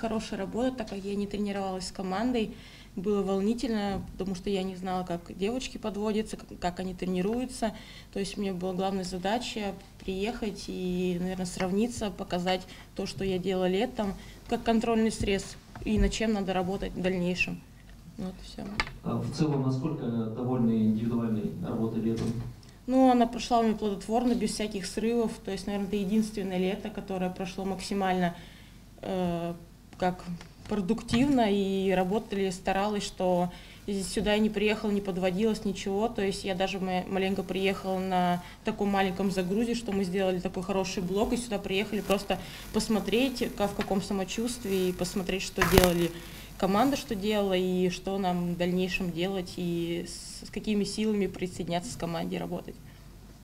Хорошая работа, так как я не тренировалась с командой. Было волнительно, потому что я не знала, как девочки подводятся, как они тренируются. То есть мне была главная задача приехать и, наверное, сравниться, показать то, что я делала летом, как контрольный срез, и над чем надо работать в дальнейшем. Вот все. А в целом, насколько довольны индивидуальной работой летом? Ну, она прошла у меня плодотворно, без всяких срывов. То есть, наверное, это единственное лето, которое прошло максимально как продуктивно, и работали, старалась, что сюда я не приехала, не подводилась, ничего. То есть я даже маленько приехала на таком маленьком загрузе, что мы сделали такой хороший блок, и сюда приехали просто посмотреть, в каком самочувствии, и посмотреть, что делали команда, что делала, и что нам в дальнейшем делать, и с какими силами присоединяться к команде работать.